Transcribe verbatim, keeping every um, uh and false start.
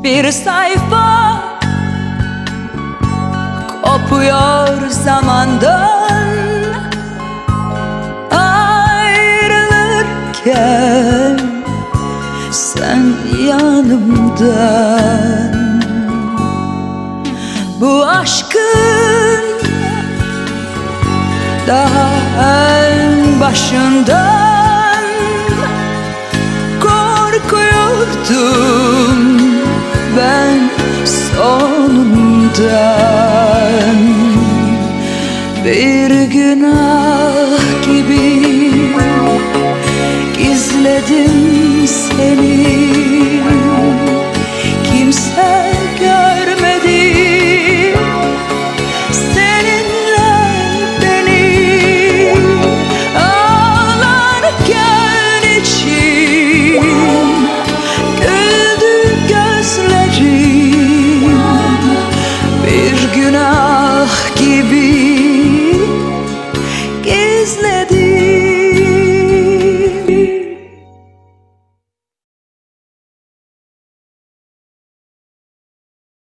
bir sayfa kopuyor zamandan, ayrılırken sen yanımdan. Bu aşkın daha en başından korkuyordum ben sonundan. Bir günah gibi gizledim seni, kimse görmedi seninle beni. Ağlarken içim güldü gözlerim, bir günah gibi gizledim.